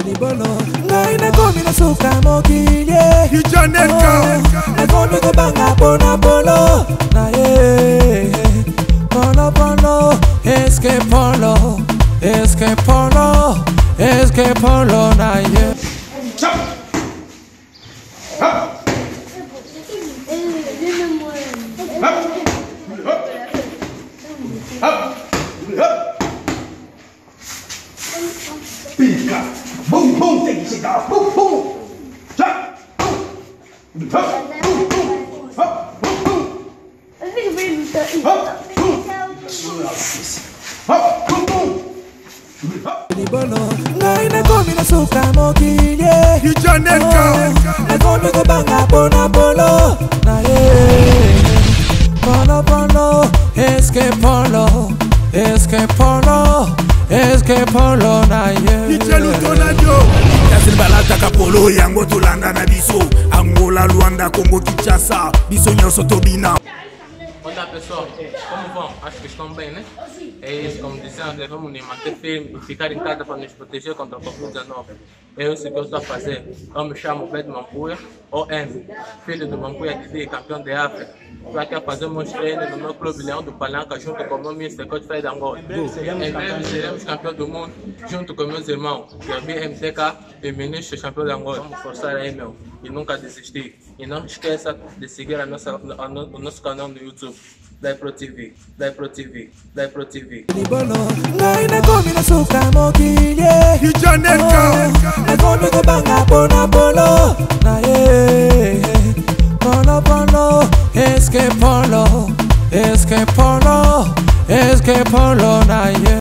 Ngai na komi na suka mokili na komi kobanga pona polo na ye polo polo eske polo na ye Pica, bum bum, tem que chegar, bum bum, já, bum, Ngai na komi na suka mokili na komi kobanga pona polo na ye polo polo eske polo na ye Yasin balataka polo yango tolanda na biso Angola, Luanda, Congo, Kinshasa biso nyonso tobina. Olá pessoal, como vão? Acho que estão bem, né? É isso, como dizendo, devemos nos manter firmes e ficar em casa para nos proteger contra o Covid-19. É isso que eu estou a fazer. Eu me chamo Pedro Mampuia, OM, filho do Mampuia TV, campeão de África. Estou aqui a fazer meus treinos no meu clube Leão do Palanca, junto com o meu Mr. Coach Fred Angola. Em breve seremos campeão do mundo, junto com meus irmãos, Gabi MTK e o ministro campeão de Angola. Vamos forçar aí, meu, e nunca desistir. E não esqueça de seguir o nosso canal no YouTube. Daipro TV. Ngai na komi na suka mokili na komi kobanga pona polo na ye polo polo eske polo na ye